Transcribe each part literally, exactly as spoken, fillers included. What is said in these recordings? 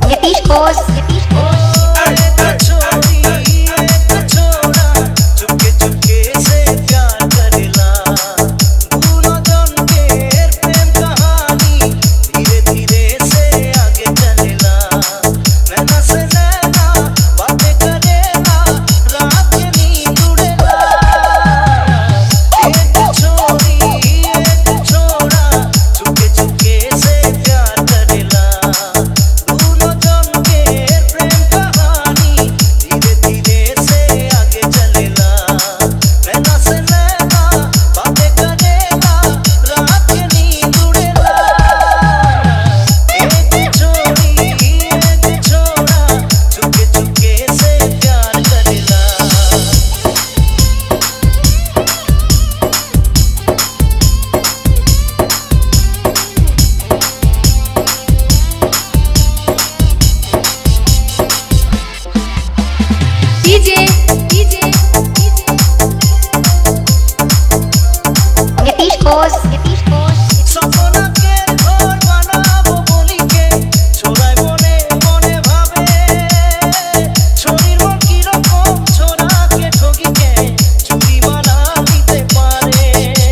Nitish Koch, Nitish Koch. D J, D J, Nitish Koch, Nitish Koch. सपना के घर बनाबो बोली के छोराय मने मने भावे छोरीर मन की रकम छोरा के ठगी के चुरी बना दिते पारे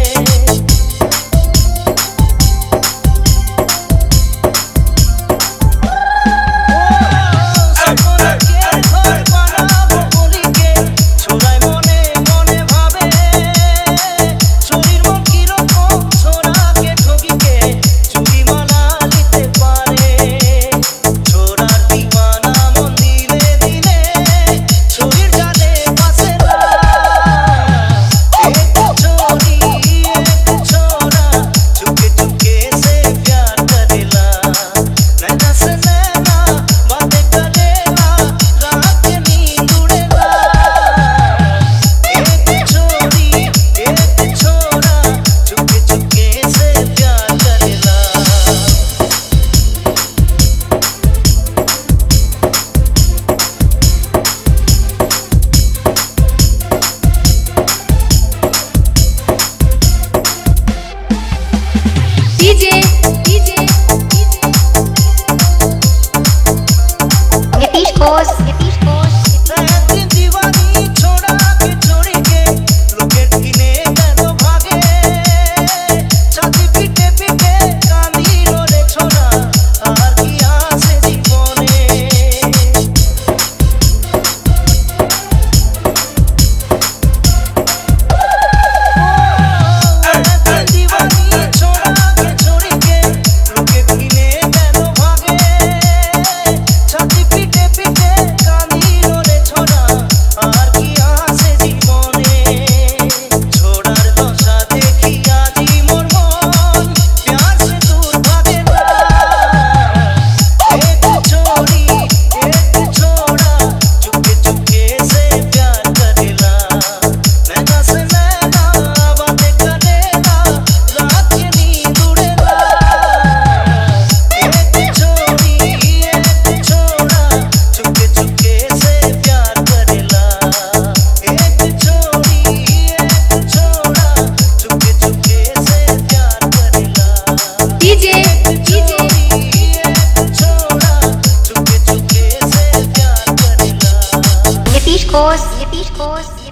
सपना के घर बनाबो बोली के छोराय मने मने भावे छोरीर मन की रकम छोरा के ठगी के चुरी बना दिते पारे छोरार दीवाना मन दिले दिले छोरीर जाने पासे ना एक छोरी एक छोरा चुपके चुपके से प्यार करेला नैना से नैना बातें करेला रात के नींद उड़ेला एक छोरी एक छोरा चुपके चुपके से प्यार करेला D J, D J, Nitish Koch, Nitish Koch. दिन दीवानी छोड़ा के छोड़ी के लोकेट किने गलो भागे छाती पीटे पीटे कांदी रे छोड़ा आर किया से जीवने दिन दीवानी छोड़ा के छोड़ी के लोकेट किने गलो भागे छाती पीटे पीटे कांदी रे छोड़ा आर किया से जीवने छोड़ार दशा देखी आजी मोर मन प्यार से दूर भागे ना एक छोरी एक छोड़ा चुपके चुपके से प्यार करेला नैना से नैना बातें करेला रात के नींद उड़ेला एक छोरी एक छोड़ा चुपके चुपके से प्यार करेला एक छोरी एक छोड़ा चुपके चुपके से प्यार करेला D J, D J, एक छोड़ा चुपके चुपके से प्यार करेला Nitish Koch, Nitish Koch.